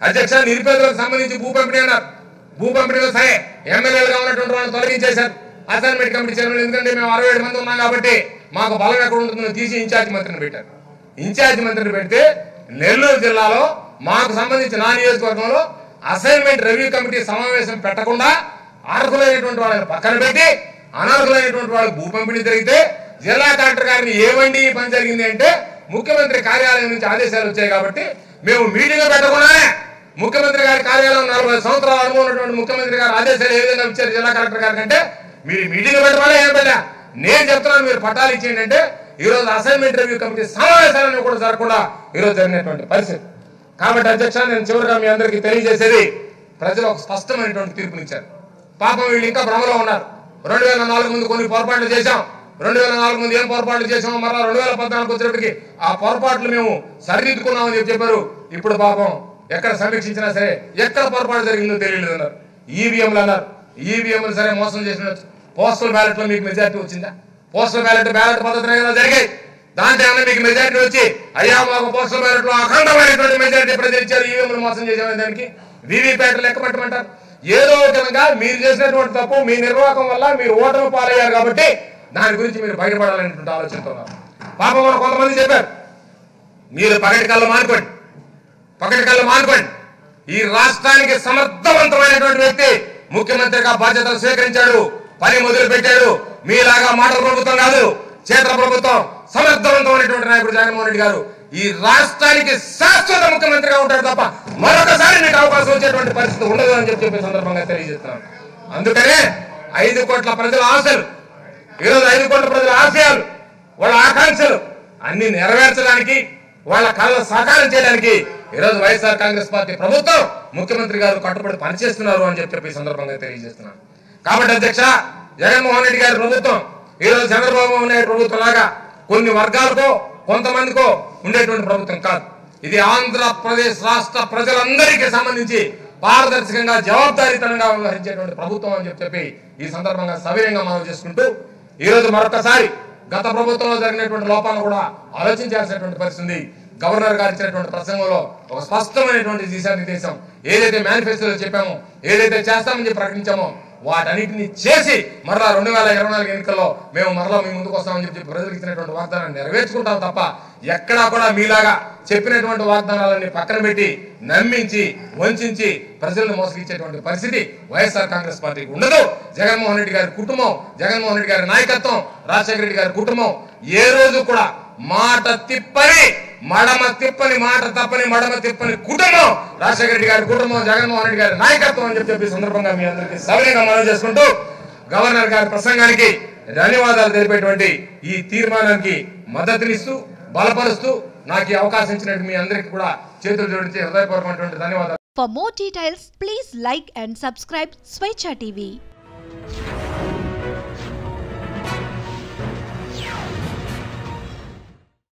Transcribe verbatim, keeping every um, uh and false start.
అధ్యక్ష నిరుపేదలకు సంబంధించి భూ పంపిణీ అన్నారు. భూ పంపిణీలో సరే ఎమ్మెల్యేలుగా ఉన్నటువంటి వాళ్ళని తొలగించేశారు అసైన్మెంట్ కమిటీ చైర్మన్. ఎందుకంటే మేము అరవై ఏడు మంది ఉన్నాం కాబట్టి మాకు బలం ఎక్కడ ఉంటుందో తీసి ఇన్ఛార్జ్ మంత్రిని పెట్టారు. ఇన్ఛార్జ్ మంత్రిని పెడితే నెల్లూరు జిల్లాలో మాకు సంబంధించి నా నియోజకవర్గంలో అసైన్మెంట్ రివ్యూ కమిటీ సమావేశం పెట్టకుండా అర్హులైనటువంటి వాళ్ళని పక్కన పెట్టి అనర్హులైనటువంటి వాళ్ళకి భూ పంపిణీ జరిగితే జిల్లా కలెక్టర్ గారిని ఏమండి ఈ పని జరిగింది అంటే ముఖ్యమంత్రి కార్యాలయం నుంచి ఆదేశాలు వచ్చాయి కాబట్టి మేము మీటింగ్ పెట్టకుండానే ముఖ్యమంత్రి గారి కార్యాలయం నలభై సంవత్సరాల అనుభవం ఉన్నటువంటి ముఖ్యమంత్రి గారు ఆదేశాలు ఏ విధంగా ఇచ్చారు జిల్లా కలెక్టర్ గారికి అంటే మీరు మీటింగ్ పెట్టమని ఏం పెట్టా నేను చెప్తున్నాను మీరు పట్టాలు ఇచ్చేయండి అంటే ఈ రోజు అసైన్మెంట్ రివ్యూ కమిటీ సమావేశాలను కూడా జరగకుండా ఈరోజు జరిగినటువంటి పరిస్థితి. కాబట్టి అధ్యక్ష నేను చివరిగా మీ అందరికీ తెలియజేసేది ప్రజలు ఒక స్పష్టమైనటువంటి తీర్పునిచ్చారు. పాపం వీళ్ళు ఇంకా భ్రమలో ఉన్నారు. రెండు వేల నాలుగు ముందు కొన్ని పొరపాట్లు చేశాం, రెండు వేల నాలుగు ముందు ఏం పొరపాట్లు చేసామో మరలా రెండు వేల పద్నాలుగు వచ్చేటప్పటికి ఆ పొరపాట్లు మేము సరిదిద్దుకున్నామని చెప్పి చెప్పారు. ఇప్పుడు పాపం ఎక్కడ సమీక్షించినా సరే ఎక్కడ పొరపాటు జరిగిందో తెలియలేదు అన్నారు. ఈవీఎంలు అన్నారు, ఈవీఎంలు సరే మోసం చేసిన పోస్టల్ బ్యాలెట్ లో మీకు మెజార్టీ వచ్చిందా? పోస్టల్ బ్యాలెట్ బ్యాలెట్ పద్ధతిలో ఏమైనా జరిగాయి దాంట్లో ఏమైనా మీకు మెజార్టీ వచ్చి అయ్యా మాకు పోస్టల్ బ్యాలెట్ లో అఖండమైనటువంటి మెజార్టీ ప్రజలు ఇచ్చారు ఈవీఎంలు మోసం చేసామని దానికి వీవీప్యాట్ లెక్క పెట్టమంటారు. ఏదో ఒక విధంగా మీరు చేసినటువంటి తప్పు మీ నిర్వాహకం వల్ల మీరు ఓటమి పాలయ్యారు కాబట్టి దాని గురించి మీరు బయటపడాలనేటువంటి ఆలోచనతో ఉన్నారు. పాపం కూడా కొంతమంది చెప్పారు మీరు పగటి కళ్ళు మానుకోండి, పగటి కళ్ళు మానుకోండి. ఈ రాష్ట్రానికి సమర్థవంతమైనటువంటి వ్యక్తి ముఖ్యమంత్రిగా బాధ్యతలు స్వీకరించాడు, పని మొదలు పెట్టాడు. మీలాగా మాటల ప్రభుత్వం కాదు, చేతల ప్రభుత్వం. సమర్థవంతమైనటువంటి నాయకుడు జగన్మోహన్ రెడ్డి గారు ఈ రాష్ట్రానికి శాశ్వత ముఖ్యమంత్రిగా ఉంటాడు తప్ప మరొకసారి నీకు అవకాశం వచ్చేటువంటి పరిస్థితి ఉండదు అని చెప్పి చెప్పే సందర్భంగా తెలియజేస్తున్నాను. అందుకనే ఐదు కోట్ల ప్రజల ఆశలు ఈరోజు ఐదు కోట్ల ప్రజల ఆశయాలు వాళ్ళ ఆకాంక్షలు అన్ని నెరవేర్చడానికి వాళ్ళ కళలు సాకారం చేయడానికి ఈరోజు వైఎస్ఆర్ కాంగ్రెస్ పార్టీ ప్రభుత్వం ముఖ్యమంత్రి గారు కట్టుబడి పనిచేస్తున్నారు అని చెప్పి ఈ సందర్భంగా తెలియజేస్తున్నాను. కాబట్టి అధ్యక్ష జగన్మోహన్ రెడ్డి గారి ప్రభుత్వం ఈరోజు చంద్రబాబు నాయుడు ప్రభుత్వం లాగా కొన్ని వర్గాలకో కొంతమందికో ఉండేటువంటి ప్రభుత్వం కాదు. ఇది ఆంధ్రప్రదేశ్ రాష్ట్ర ప్రజలందరికీ సంబంధించి పారదర్శకంగా జవాబుదారీతనంగా వ్యవహరించేటువంటి ప్రభుత్వం అని చెప్పి ఈ సందర్భంగా సవినయంగా మనం చేసుకుంటూ ఈ రోజు మరొకసారి గత ప్రభుత్వంలో జరిగినటువంటి లోపాలను కూడా ఆలోచించాల్సినటువంటి పరిస్థితి. గవర్నర్ గారు ఇచ్చినటువంటి ప్రసంగంలో ఒక స్పష్టమైనటువంటి దిశానిర్దేశం ఏదైతే మేనిఫెస్టోలో చెప్పామో ఏదైతే చేస్తామని చెప్పి ప్రకటించామో వాటన్నిటిని చేసి మరలా రెండు వేల ఇరవై నాలుగు ఎన్నికల్లో మేము మరలా మీ ముందుకు వస్తామని చెప్పి ప్రజలకు ఇచ్చినటువంటి వాగ్దానాన్ని నెరవేర్చుకుంటాం తప్ప ఎక్కడా కూడా మీలాగా చెప్పినటువంటి వాగ్దానాలన్నీ పక్కన పెట్టి నమ్మించి వంచి ప్రజలను మోసగించేటువంటి పరిస్థితి వైఎస్ఆర్ కాంగ్రెస్ పార్టీకి ఉండదు. జగన్మోహన్ రెడ్డి గారి కుటుంబం, జగన్మోహన్ రెడ్డి గారి నాయకత్వం, రాజశేఖర రెడ్డి గారి కుటుంబం ఏ రోజు కూడా మాట తిప్పని మడమ తిప్పని మాట తప్పని మడమ తిప్పని కుటుంబం రాజశేఖర రెడ్డి గారి కుటుంబం, జగన్మోహన్ రెడ్డి గారి నాయకత్వం అని చెప్పి సందర్భంగా మీ అందరికీ సవినయంగా మనవి చేసుకుంటూ గవర్నర్ గారి ప్రసంగానికి ధన్యవాదాలు తెలిపేటువంటి ఈ తీర్మానానికి మద్దతునిస్తూ బలపరుస్తూ నాకు ఈ అవకాశం ఇచ్చినట్టు మీ అందరికీ కూడా చేతులు జోడించి హృదయపూర్వకమైనటువంటి ధన్యవాదాలు. For more details, please like and subscribe SwetchaTV.